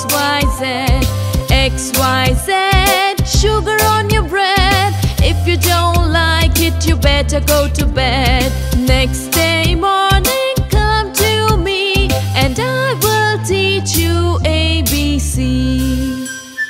X, Y, Z. X, Y, Z. Sugar on your bread. If you don't like it, you better go to bed. Next day morning, come to me, and I will teach you ABC.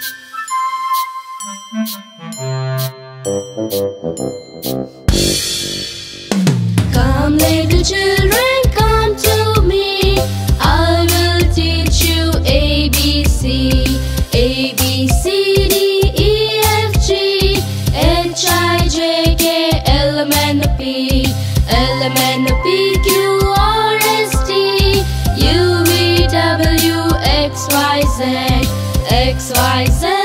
Come, little children, come to me. I will teach you ABC. A, B, C, D, E, F, G, H, I, J, K, L, M, N, O, P. L, M, N, O, P, Q, R, S, T, U, V, W, X, Y, Z. X, Y, Z.